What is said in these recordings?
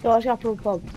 Eu acho que é pro pub.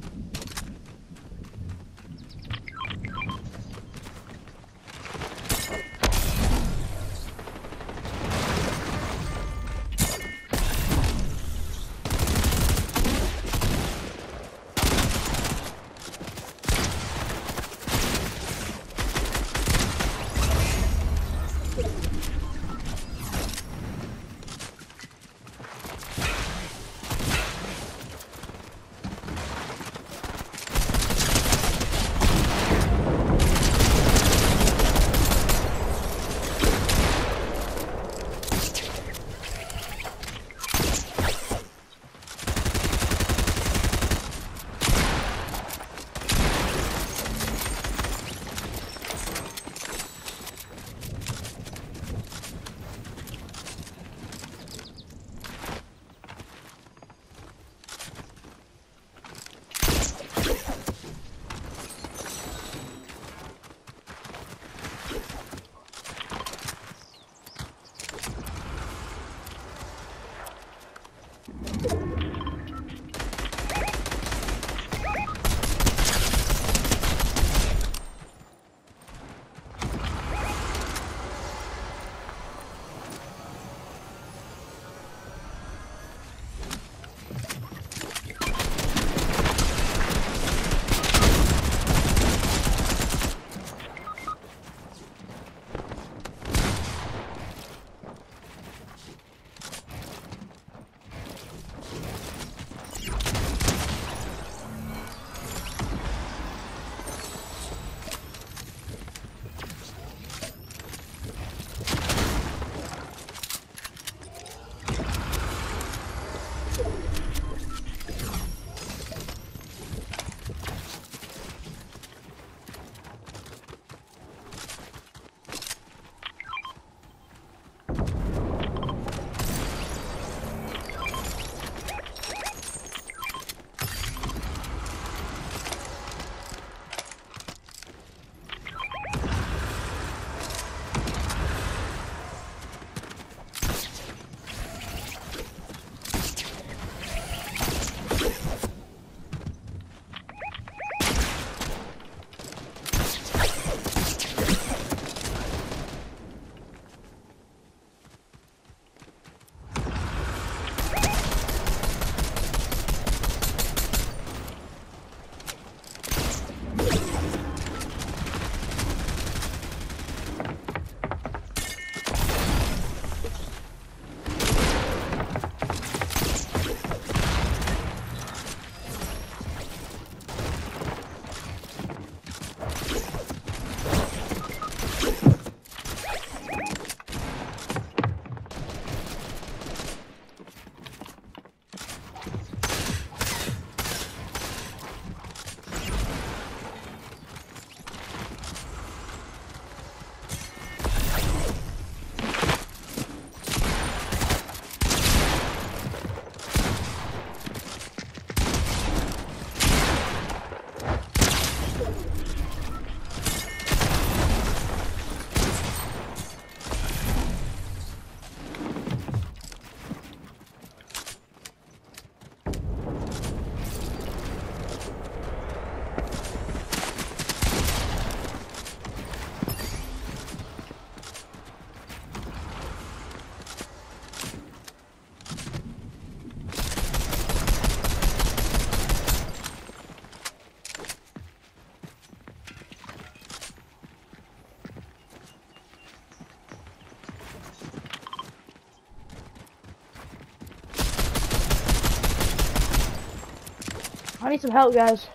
I need some help, guys.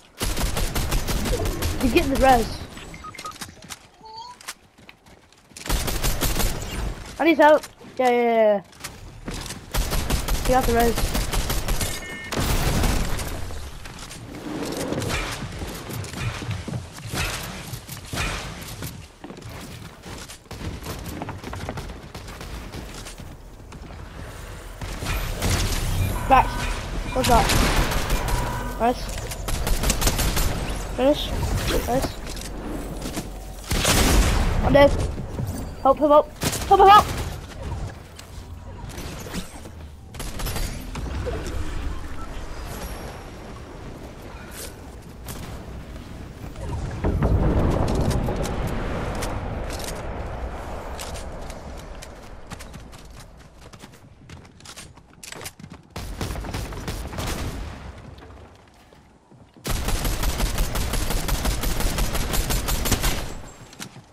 You get the res. I need help. Yeah. You got the res. Back. What's that? Nice. Finish. Nice. I'm dead. Help him up. Help him up!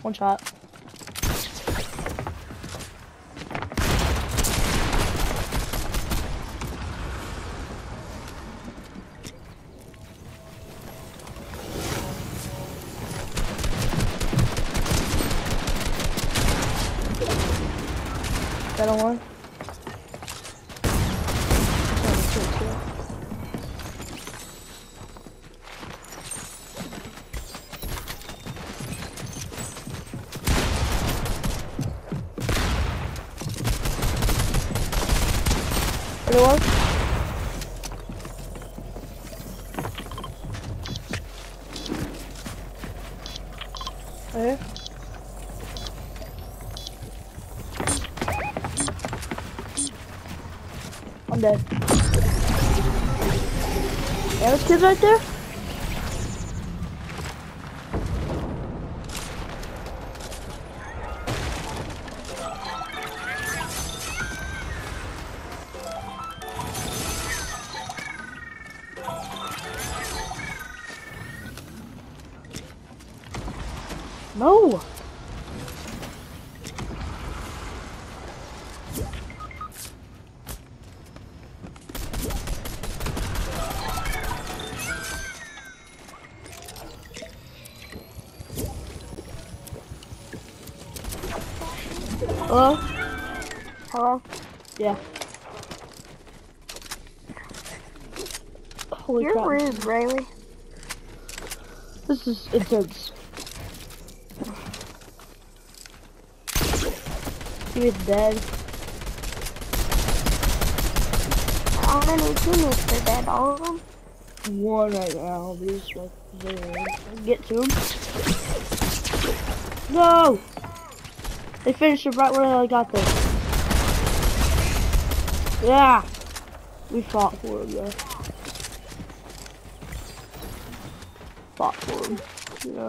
One shot. Got on one. Other one. Right here. I'm dead. Yeah, those kids right there? No! Hello? Hello? Yeah. Holy You're crap. rude, Rayleigh. This is intense. He is dead. How many teammates are dead? All of them? One right now. These like there. Get to him. No! They finished it right where I got there. Yeah! We fought for him though. Fought for him. You know.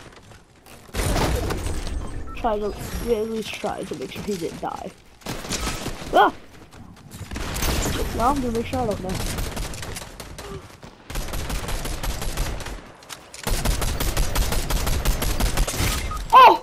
We at least tried to make sure he didn't die. Ah! Well, I'm gonna make sure I don't know. Oh!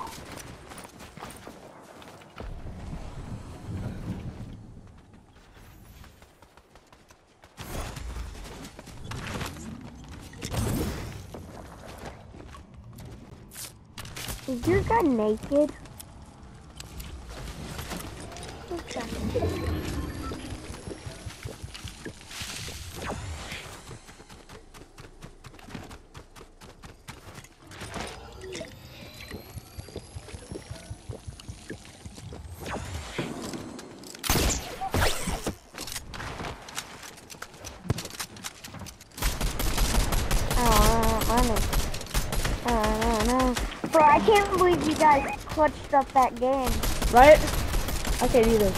Is your guy naked? Okay. Bro, I can't believe you guys clutched up that game. Right? I can't either.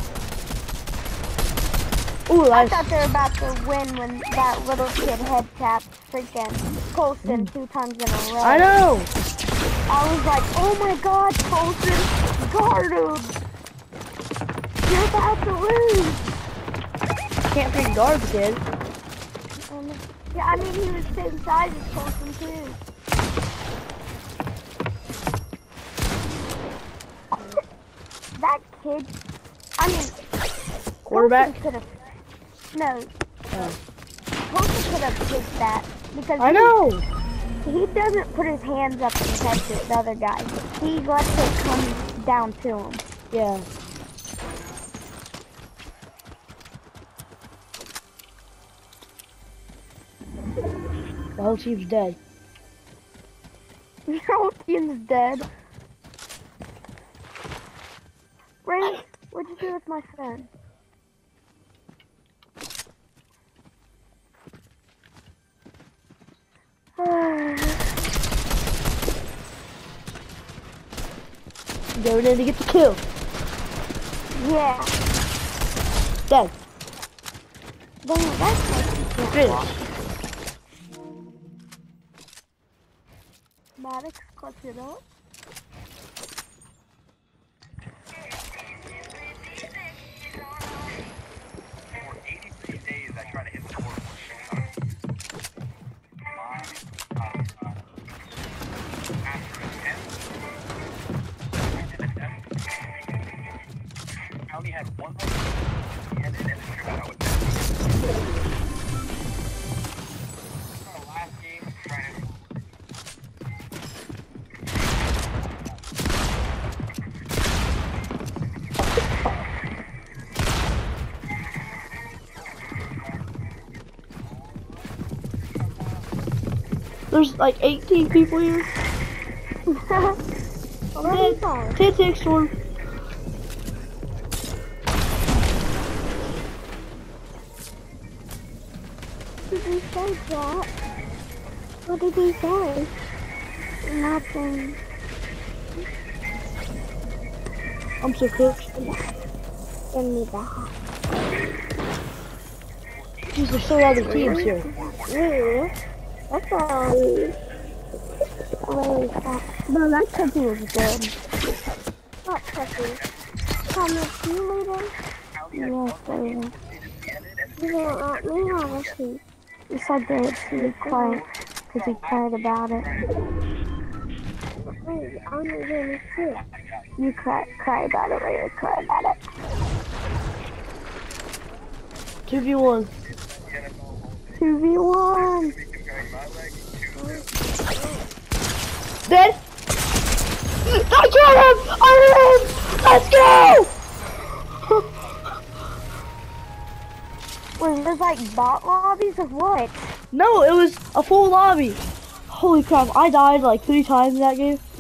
Ooh, I nice. thought they were about to win when that little kid head tapped freaking Colson 2 times in a row. I know! I was like, oh my god, Colson, guard him! You're about to lose! Can't freaking guard the kid. Yeah, I mean, he was the same size as Colson too. That kid, I mean, Quarterback? Colson could have, no, Oh. Colson could have kicked that because I know! he doesn't put his hands up and catch it, the other guy. He lets it come down to him. Yeah. The whole team's dead. Your whole team's dead. Ray, what'd you do with my friend? Going in to get the kill. Yeah. Dead. Dang, that's like you can't Finish. walk. Maddox, clutch it up. only had one person and the shootout was our last game trying to There's like 18 people here. I'm dead. 10-6 storm. Did he say that? What did he say? Nothing. I'm so cooked. Give me that. Jeez, there's so many teams here. Really? That's all. Really fast. No, that country was good. What cookie? Comment teammate? Yes, baby. You didn't let me have a seat. You said that to be quiet because you cried about it. Wait, I'm not going to sit. You cry about it later, cry about it. 2v1. 2v1. Dead? I got him! I win! Let's go! Was this like bot lobbies or what? No, it was a full lobby. Holy crap, I died like 3 times in that game.